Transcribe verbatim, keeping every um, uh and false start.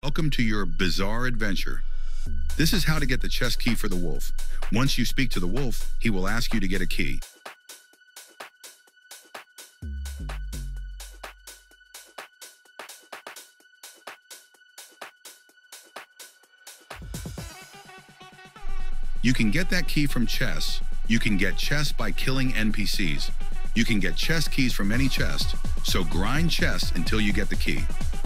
Welcome to your bizarre adventure. This is how to get the chest key for the wolf. Once you speak to the wolf, he will ask you to get a key. You can get that key from chests. You can get chests by killing N P Cs. You can get chest keys from any chest, so grind chests until you get the key.